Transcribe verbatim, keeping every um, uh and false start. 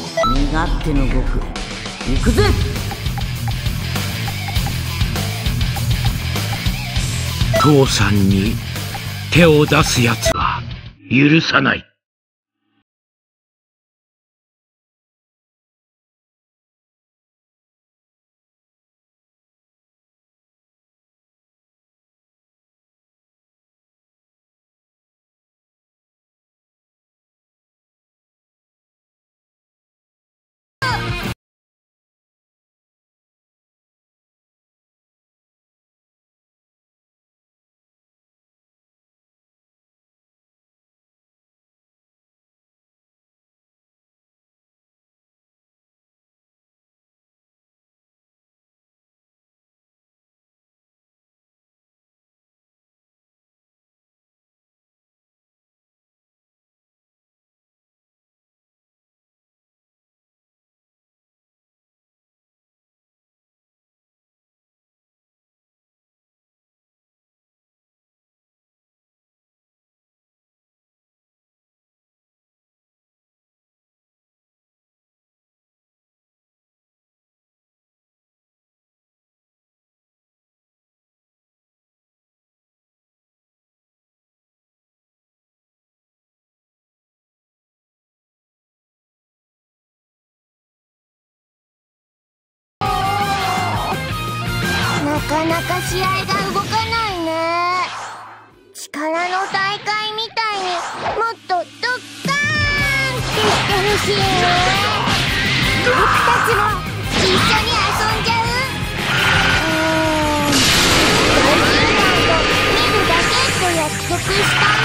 身勝手の僕、行くぜ。 父さんに手を出すやつは許さない。 なかなか試合が動かないね。力の大会みたいにもっとドッカーンってしてほしいね。僕たちも一緒に遊んじゃう。うーん、大集団と見るだけって約束した